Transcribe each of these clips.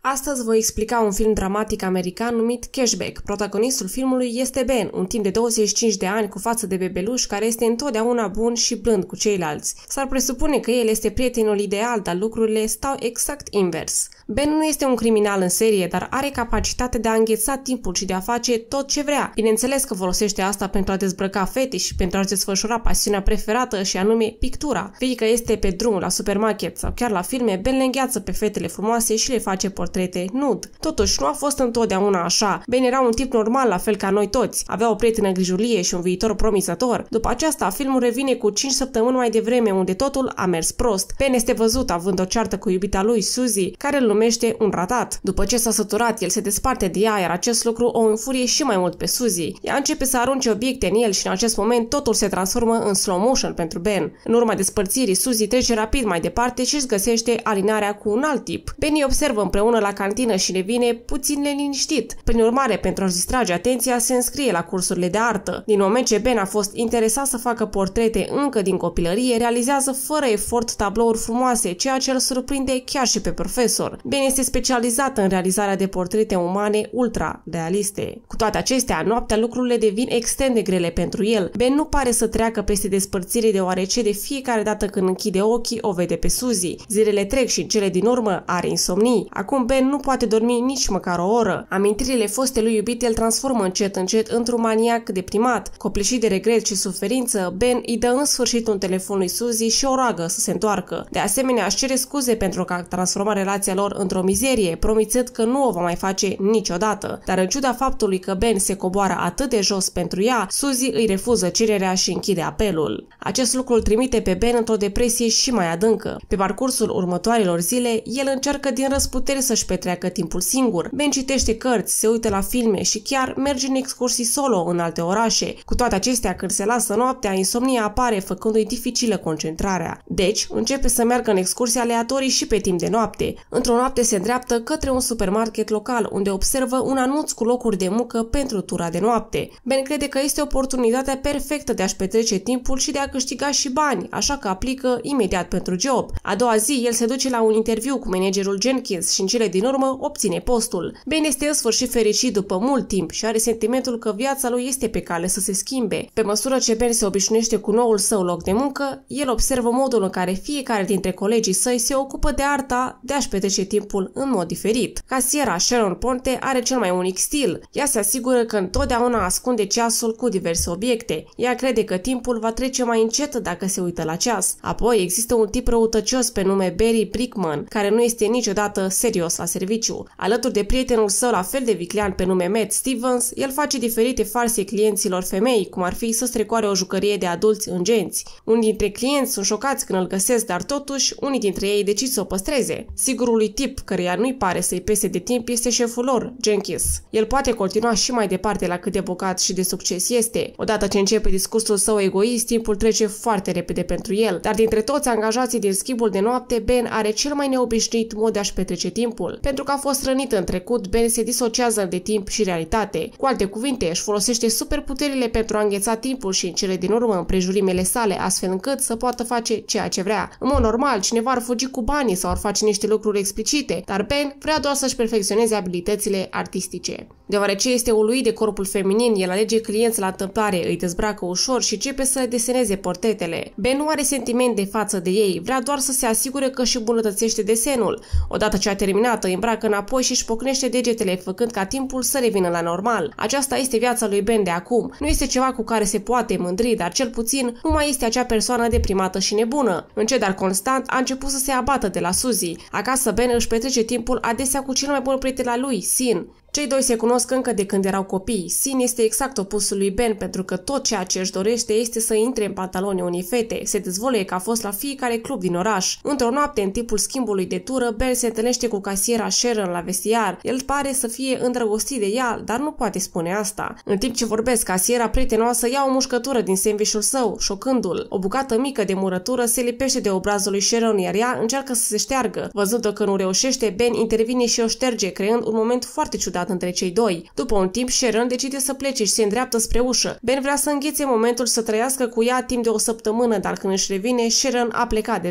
Astăzi voi explica un film dramatic american numit Cashback. Protagonistul filmului este Ben, un timp de 25 de ani cu față de bebeluș care este întotdeauna bun și blând cu ceilalți. S-ar presupune că el este prietenul ideal, dar lucrurile stau exact invers. Ben nu este un criminal în serie, dar are capacitatea de a îngheța timpul și de a face tot ce vrea. Bineînțeles că folosește asta pentru a dezbrăca fete și pentru a-și desfășura pasiunea preferată și anume pictura. Fie că este pe drum, la supermarket sau chiar la filme, Ben le îngheață pe fetele frumoase și le face portrete nud. Totuși, nu a fost întotdeauna așa. Ben era un tip normal, la fel ca noi toți. Avea o prietenă grijulie și un viitor promițător. După aceasta, filmul revine cu 5 săptămâni mai devreme, unde totul a mers prost. Ben este văzut având o ceartă cu iubita lui, Suzy, care îl numește un ratat. După ce s-a săturat, el se desparte de ea, iar acest lucru o înfurie și mai mult pe Suzy. Ea începe să arunce obiecte în el și în acest moment totul se transformă în slow motion pentru Ben. În urma despărțirii, Suzy trece rapid mai departe și își găsește alinarea cu un alt tip. Ben îi observă împreună la cantină și devine puțin neliniștit. Prin urmare, pentru a-și distrage atenția, se înscrie la cursurile de artă. Din moment ce Ben a fost interesat să facă portrete încă din copilărie, realizează fără efort tablouri frumoase, ceea ce îl surprinde chiar și pe profesor. Ben este specializat în realizarea de portrete umane ultra-realiste. Cu toate acestea, noaptea lucrurile devin extrem de grele pentru el. Ben nu pare să treacă peste despărțire, deoarece de fiecare dată când închide ochii o vede pe Suzy. Zilele trec și în cele din urmă are insomnii. Acum Ben nu poate dormi nici măcar o oră. Amintirile fostelui iubit îl transformă încet într-un maniac deprimat. Copleșit de regret și suferință, Ben îi dă în sfârșit un telefon lui Suzy și o roagă să se întoarcă. De asemenea, își cere scuze pentru că a transformat relația lor într-o mizerie, promițând că nu o va mai face niciodată. Dar în ciuda faptului că Ben se coboară atât de jos pentru ea, Suzy îi refuză cererea și închide apelul. Acest lucru îl trimite pe Ben într-o depresie și mai adâncă. Pe parcursul următoarelor zile, el încearcă din răsputeri să-și petreacă timpul singur. Ben citește cărți, se uită la filme și chiar merge în excursii solo în alte orașe. Cu toate acestea, când se lasă noaptea, insomnia apare, făcându-i dificilă concentrarea. Deci, începe să meargă în excursii aleatorii și pe timp de noapte. Într-o noapte se îndreaptă către un supermarket local, unde observă un anunț cu locuri de muncă pentru tura de noapte. Ben crede că este oportunitatea perfectă de a-și petrece timpul și de a câștiga și bani, așa că aplică imediat pentru job. A doua zi, el se duce la un interviu cu managerul Jenkins și în cele din urmă obține postul. Ben este în sfârșit fericit după mult timp și are sentimentul că viața lui este pe cale să se schimbe. Pe măsură ce Ben se obișnuiește cu noul său loc de muncă, el observă modul în care fiecare dintre colegii săi se ocupă de arta de a-și petrece timpul în mod diferit. Casiera Sharon Ponte are cel mai unic stil. Ea se asigură că întotdeauna ascunde ceasul cu diverse obiecte. Ea crede că timpul va trece mai încet dacă se uită la ceas. Apoi există un tip răutăcios pe nume Barry Brickman, care nu este niciodată serios la serviciu. Alături de prietenul său la fel de viclean pe nume Matt Stevens, el face diferite farse clienților femei, cum ar fi să strecoare o jucărie de adulți în genți. Unii dintre clienți sunt șocați când îl găsesc, dar totuși unii dintre ei decid să o păstreze. Sigurului tip căreia nu-i pare să-i pese de timp este șeful lor, Jenkins. El poate continua și mai departe la cât de bogat și de succes este. Odată ce începe discursul său egoist, timpul trece foarte repede pentru el, dar dintre toți angajații din schimbul de noapte, Ben are cel mai neobișnuit mod de a-și petrece timpul. Pentru că a fost rănit în trecut, Ben se disociază de timp și realitate. Cu alte cuvinte, își folosește superputerile pentru a îngheța timpul și în cele din urmă împrejurimele sale, astfel încât să poată face ceea ce vrea. În mod normal, cineva ar fugi cu banii sau ar face niște lucruri explicite, dar Ben vrea doar să-și perfecționeze abilitățile artistice. Deoarece este uluit de corpul feminin, el alege clienți la întâmplare, îi dezbracă ușor și începe să deseneze portretele. Ben nu are sentiment de față de ei, vrea doar să se asigure că își îmbunătățește desenul. Odată ce a terminat, îi îmbracă înapoi și își pocnește degetele, făcând ca timpul să revină la normal. Aceasta este viața lui Ben de acum. Nu este ceva cu care se poate mândri, dar cel puțin nu mai este acea persoană deprimată și nebună. Încet, dar constant, a început să se abată de la Suzy. Acasă, Ben își petrece timpul adesea cu cel mai bun prieten al lui, Sin. Cei doi se cunosc încă de când erau copii. Sin este exact opusul lui Ben, pentru că tot ceea ce își dorește este să intre în pantaloni unei fete. Se dezvăluie că a fost la fiecare club din oraș. Într-o noapte, în timpul schimbului de tură, Ben se întâlnește cu casiera Sharon la vestiar. El pare să fie îndrăgostit de ea, dar nu poate spune asta. În timp ce vorbesc, casiera prietenoasă ia o mușcătură din sandvișul său, șocându-l. O bucată mică de murătură se lipește de obrazul lui Sharon, iar ea încearcă să se șteargă. Văzând că nu reușește, Ben intervine și o șterge, creând un moment foarte ciudat între cei doi. După un timp, Sharon decide să plece și se îndreaptă spre ușă. Ben vrea să înghețe momentul să trăiască cu ea timp de o săptămână, dar când își revine, Sharon a plecat deja.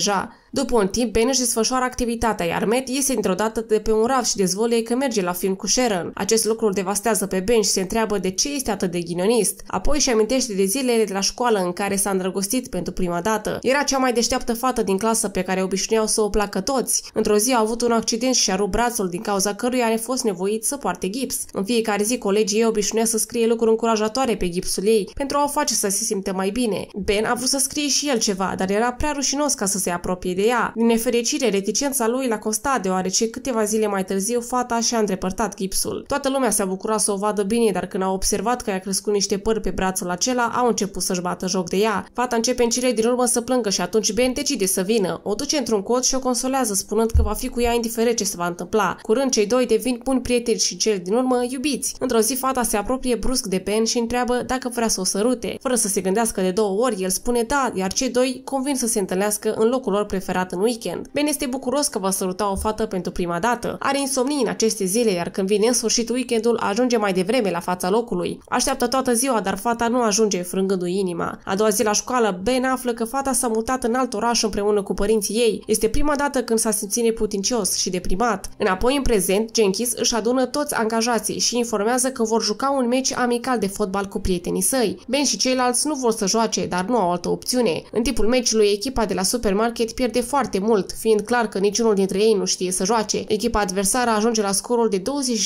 După un timp, Ben își desfășoară activitatea, iar Matt iese dintr-o dată de pe un raft și dezvăluie că merge la film cu Sharon. Acest lucru îl devastează pe Ben și se întreabă de ce este atât de ghinionist. Apoi își amintește de zilele de la școală în care s-a îndrăgostit pentru prima dată. Era cea mai deșteaptă fată din clasă pe care obișnuiau să o placă toți. Într-o zi a avut un accident și a rupt brațul, din cauza căruia a fost nevoit să poarte gips. În fiecare zi, colegii ei obișnuia să scrie lucruri încurajatoare pe gipsul ei pentru a o face să se simtă mai bine. Ben a vrut să scrie și el ceva, dar era prea rușinos ca să se apropie de ea. Din nefericire, reticența lui l-a costat, deoarece câteva zile mai târziu fata și-a îndrepărtat gipsul. Toată lumea s-a bucurat să o vadă bine, dar când au observat că i-a crescut niște păr pe brațul acela, au început să-și bată joc de ea. Fata începe în cele din urmă să plângă și atunci Ben decide să vină. O duce într-un cot și o consolează, spunând că va fi cu ea indiferent ce se va întâmpla. Curând, cei doi devin buni prieteni și cel din urmă iubiți. Într-o zi, fata se apropie brusc de Ben și întreabă dacă vrea să o sărute. Fără să se gândească de 2 ori, el spune da, iar cei doi convin să se întâlnească în locul lor preferat în weekend. Ben este bucuros că va săruta o fată pentru prima dată. Are insomnii în aceste zile, iar când vine în sfârșit weekendul, ajunge mai devreme la fața locului. Așteaptă toată ziua, dar fata nu ajunge, frângându-i inima. A doua zi la școală, Ben află că fata s-a mutat în alt oraș împreună cu părinții ei. Este prima dată când s-a simțit neputincios și deprimat. Înapoi în prezent, Jenkins își adună toți angajații și informează că vor juca un meci amical de fotbal cu prietenii săi. Ben și ceilalți nu vor să joace, dar nu au altă opțiune. În timpul meciului, echipa de la supermarket pierde foarte mult, fiind clar că niciunul dintre ei nu știe să joace. Echipa adversară ajunge la scorul de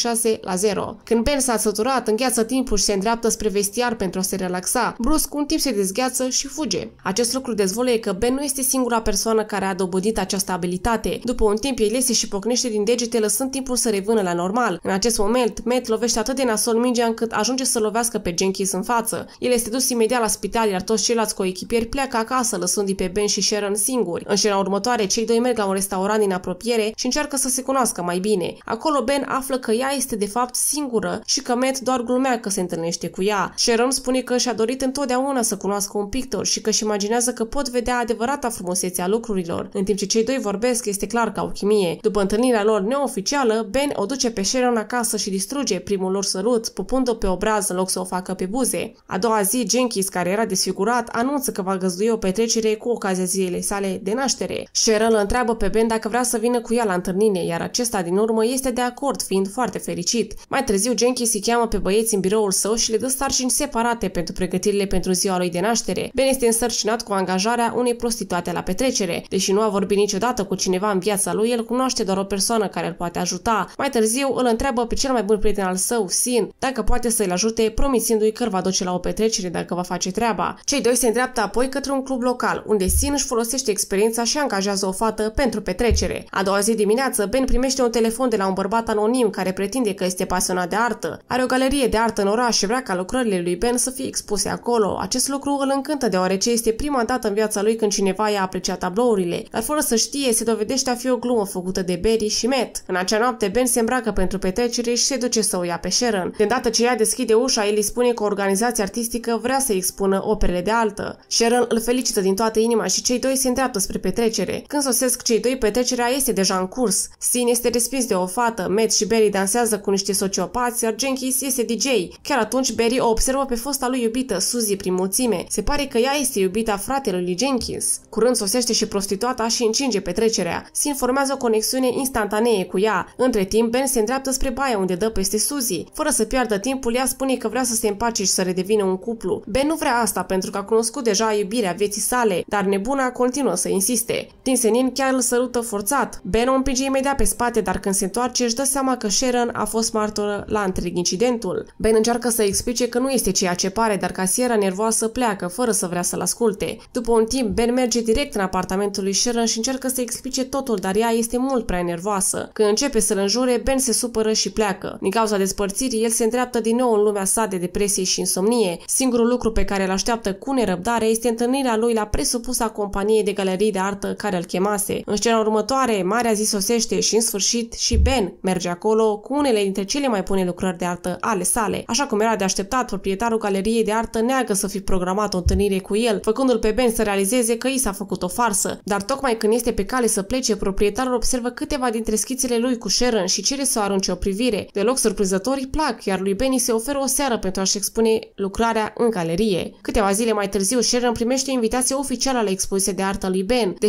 26-0. Când Ben s-a săturat, îngheață timpul și se îndreaptă spre vestiar pentru a se relaxa. Brusc, un tip se dezgheață și fuge. Acest lucru dezvăluie că Ben nu este singura persoană care a dobândit această abilitate. După un timp, el iese și pocnește din degete, lăsând timpul să revină la normal. În acest moment, Matt lovește atât de nasol mingea încât ajunge să lovească pe Jenkins în față. El este dus imediat la spital, iar toți ceilalți coechipieri pleacă acasă, lăsându-i pe Ben și Sharon singuri. În scena următoare, cei doi merg la un restaurant din apropiere și încearcă să se cunoască mai bine. Acolo Ben află că ea este de fapt singură și că Matt doar glumea că se întâlnește cu ea. Sharon spune că și-a dorit întotdeauna să cunoască un pictor și că își imaginează că pot vedea adevărata frumusețe a lucrurilor. În timp ce cei doi vorbesc, este clar că au chimie. După întâlnirea lor neoficială, Ben o duce pe Sharon acasă și distruge primul lor sărut, pupând-o pe obraz în loc să o facă pe buze. A doua zi, Jenkins, care era desfigurat, anunță că va găzdui o petrecere cu ocazia zilei sale de naștere. Sharon îl întreabă pe Ben dacă vrea să vină cu ea la întâlnire, iar acesta din urmă este de acord, fiind foarte fericit. Mai târziu, Jenkins îi cheamă pe băieți în biroul său și le dă sarcini separate pentru pregătirile pentru ziua lui de naștere. Ben este însărcinat cu angajarea unei prostituate la petrecere. Deși nu a vorbit niciodată cu cineva în viața lui, el cunoaște doar o persoană care îl poate ajuta. Mai târziu, îl întreabă pe cel mai bun prieten al său, Sin, dacă poate să-l ajute, promițându-i că îl va duce la o petrecere dacă va face treaba. Cei doi se îndreaptă apoi către un club local, unde Sin își folosește experiența și angajează o fată pentru petrecere. A doua zi dimineață, Ben primește un telefon de la un bărbat anonim care pretinde că este pasionat de artă. Are o galerie de artă în oraș și vrea ca lucrările lui Ben să fie expuse acolo. Acest lucru îl încântă deoarece este prima dată în viața lui când cineva i-a apreciat tablourile, dar fără să știe, se dovedește a fi o glumă făcută de Barry și Matt. În acea noapte, Ben se îmbracă pentru petrecere și se duce să o ia pe Sharon. De îndată ce ea deschide ușa, el îi spune că o organizație artistică vrea să expună operele de artă. Sharon îl felicită din toată inima și cei doi se îndreaptă spre petrecere. Când sosesc cei doi, petrecerea este deja în curs. Sin este respins de o fată, Matt și Barry dansează cu niște sociopați, iar Jenkins este DJ. Chiar atunci, Barry o observă pe fosta lui iubită, Suzy, prin mulțime. Se pare că ea este iubita fratelui lui Jenkins. Curând sosește și prostituata și încinge petrecerea. Sin formează o conexiune instantanee cu ea. Între timp, Ben se îndreaptă spre baie unde dă peste Suzy. Fără să piardă timpul, ea spune că vrea să se împace și să redevină un cuplu. Ben nu vrea asta pentru că a cunoscut deja iubirea vieții sale, dar nebuna continuă să insiste. Din senin chiar îl sărută forțat. Ben o împinge imediat pe spate, dar când se întoarce își dă seama că Sharon a fost martoră la întreg incidentul. Ben încearcă să explice că nu este ceea ce pare, dar casiera nervoasă pleacă fără să vrea să-l asculte. După un timp, Ben merge direct în apartamentul lui Sharon și încearcă să explice totul, dar ea este mult prea nervoasă. Când începe să-l înjure, Ben se supără și pleacă. Din cauza despărțirii, el se îndreaptă din nou în lumea sa de depresie și insomnie. Singurul lucru pe care îl așteaptă cu nerăbdare este întâlnirea lui la presupusa companie de galerii de artă care îl chemase. În scena următoare, marea zi sosește și în sfârșit și Ben merge acolo cu unele dintre cele mai bune lucrări de artă ale sale. Așa cum era de așteptat, proprietarul galeriei de artă neagă să fi programat o întâlnire cu el, făcându-l pe Ben să realizeze că i s-a făcut o farsă. Dar tocmai când este pe cale să plece, proprietarul observă câteva dintre schițele lui cu Sharon și cere să o arunce o privire. Deloc surprinzător îi plac, iar lui Benny se oferă o seară pentru a-și expune lucrarea în galerie. Câteva zile mai târziu, Sharon primește invitația oficială la expoziția de artă lui Ben. Deși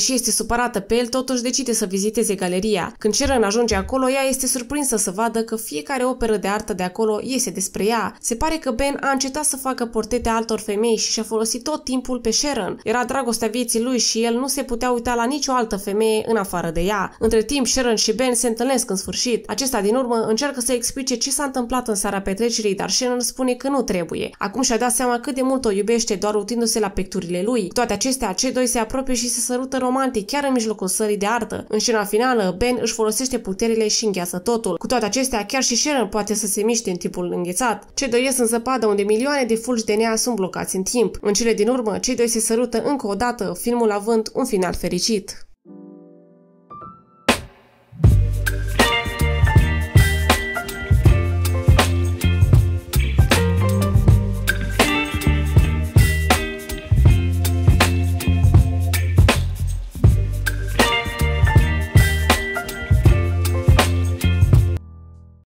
deși este supărată pe el, totuși decide să viziteze galeria. Când Sharon ajunge acolo, ea este surprinsă să vadă că fiecare operă de artă de acolo iese despre ea. Se pare că Ben a încetat să facă portrete altor femei și și-a folosit tot timpul pe Sharon. Era dragostea vieții lui și el nu se putea uita la nicio altă femeie în afară de ea. Între timp, Sharon și Ben se întâlnesc în sfârșit. Acesta din urmă încearcă să explice ce s-a întâmplat în seara petrecerii, dar Sharon spune că nu trebuie. Acum și-a dat seama cât de mult o iubește doar uitându-se la picturile lui. Cu toate acestea, cei doi se apropie și se sărută romantic chiar în mijlocul sării de artă. În scena finală, Ben își folosește puterile și îngheață totul. Cu toate acestea, chiar și Sharon poate să se miște în timpul înghețat. Cei doi ies în zăpadă unde milioane de fulgi de nea sunt blocați în timp. În cele din urmă, cei doi se sărută încă o dată, filmul având un final fericit.